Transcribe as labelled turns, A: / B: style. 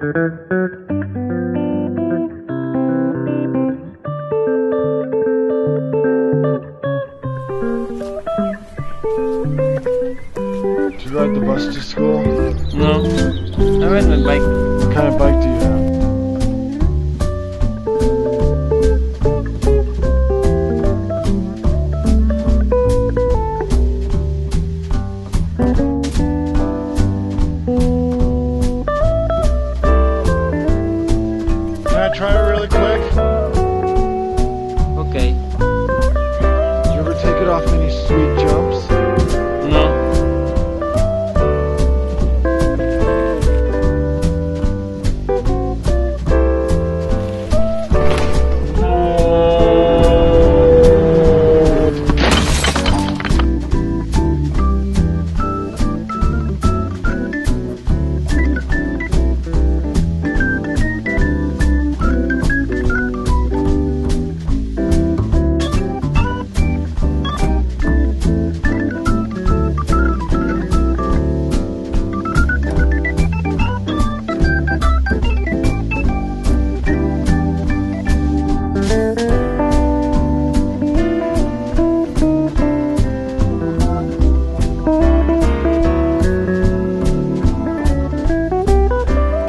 A: Do you ride the bus to school?
B: No, I ride my bike.
A: What kind of bike do you have?